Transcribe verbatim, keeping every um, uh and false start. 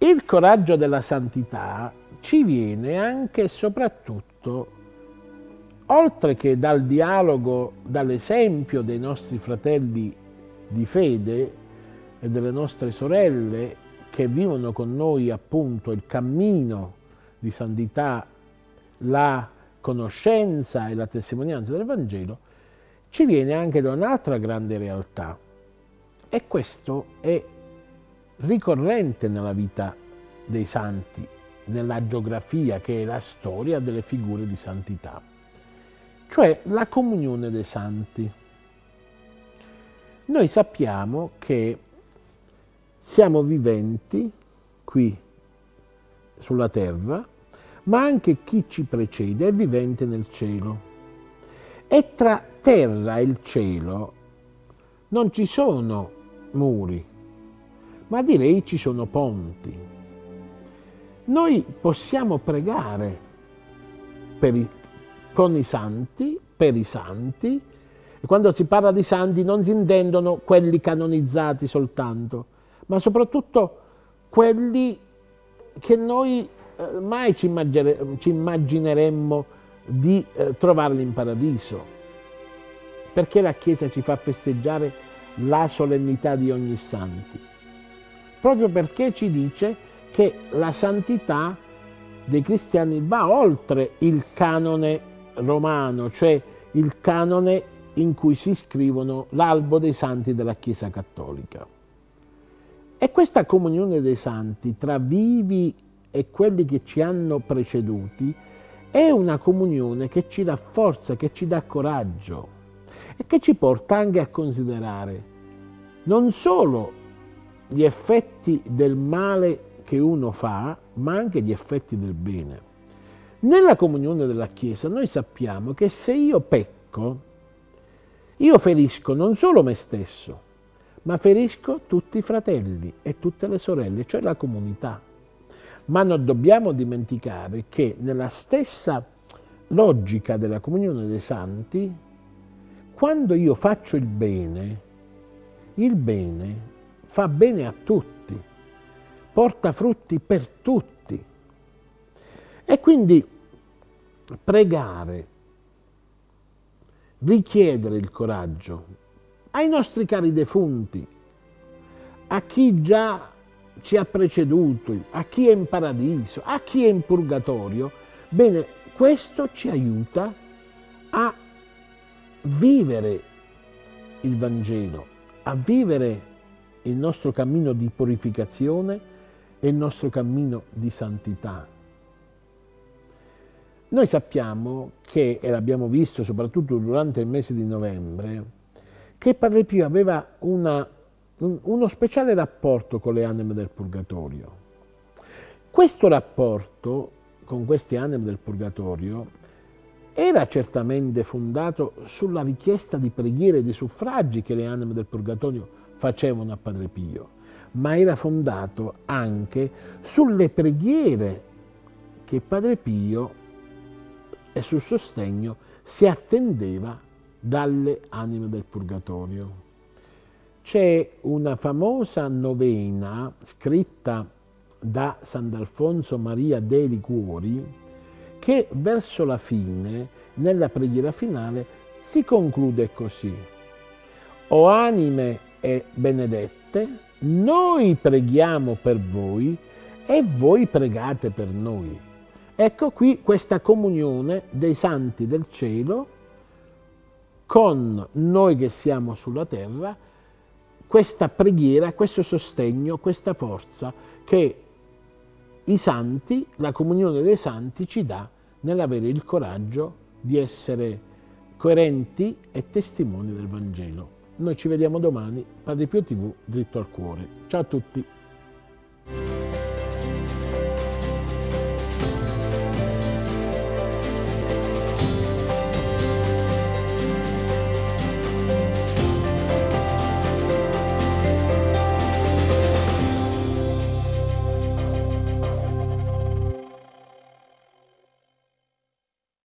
Il coraggio della santità ci viene anche e soprattutto, oltre che dal dialogo, dall'esempio dei nostri fratelli di fede e delle nostre sorelle che vivono con noi appunto il cammino di santità, la conoscenza e la testimonianza del Vangelo, ci viene anche da un'altra grande realtà, e questo è ricorrente nella vita dei santi, nella geografia che è la storia delle figure di santità, cioè la comunione dei santi. Noi sappiamo che siamo viventi qui sulla terra, ma anche chi ci precede è vivente nel cielo. E tra terra e il cielo non ci sono muri, ma direi ci sono ponti. Noi possiamo pregare per i, con i santi, per i santi, e quando si parla di santi non si intendono quelli canonizzati soltanto, ma soprattutto quelli che noi eh, mai ci, immagine, ci immagineremmo di eh, trovarli in paradiso, perché la Chiesa ci fa festeggiare la solennità di ogni santi, proprio perché ci dice che la santità dei cristiani va oltre il canone romano, cioè il canone in cui si scrivono l'albo dei santi della Chiesa cattolica. E questa comunione dei santi tra vivi e quelli che ci hanno preceduti è una comunione che ci dà forza, che ci dà coraggio e che ci porta anche a considerare non solo gli effetti del male che uno fa, ma anche gli effetti del bene. Nella comunione della Chiesa noi sappiamo che se io pecco, io ferisco non solo me stesso, ma ferisco tutti i fratelli e tutte le sorelle, cioè la comunità. Ma non dobbiamo dimenticare che nella stessa logica della comunione dei santi, quando io faccio il bene, il bene fa bene a tutti, porta frutti per tutti. E quindi pregare, richiedere il coraggio ai nostri cari defunti, a chi già ci ha preceduto, a chi è in paradiso, a chi è in purgatorio, bene, questo ci aiuta a vivere il Vangelo, a vivere il nostro cammino di purificazione e il nostro cammino di santità. Noi sappiamo che, e l'abbiamo visto soprattutto durante il mese di novembre, che Padre Pio aveva una, un, uno speciale rapporto con le anime del purgatorio. Questo rapporto con queste anime del purgatorio era certamente fondato sulla richiesta di preghiere e di suffragi che le anime del purgatorio facevano a Padre Pio, ma era fondato anche sulle preghiere che Padre Pio e sul sostegno si attendeva dalle anime del purgatorio. C'è una famosa novena scritta da Sant'Alfonso Maria dei Liguori che verso la fine, nella preghiera finale, si conclude così: o anime e benedette, noi preghiamo per voi e voi pregate per noi. Ecco qui questa comunione dei santi del cielo con noi che siamo sulla terra, questa preghiera, questo sostegno, questa forza che i santi, la comunione dei santi ci dà nell'avere il coraggio di essere coerenti e testimoni del Vangelo. Noi ci vediamo domani, Padre Pio tivù, dritto al cuore. Ciao a tutti.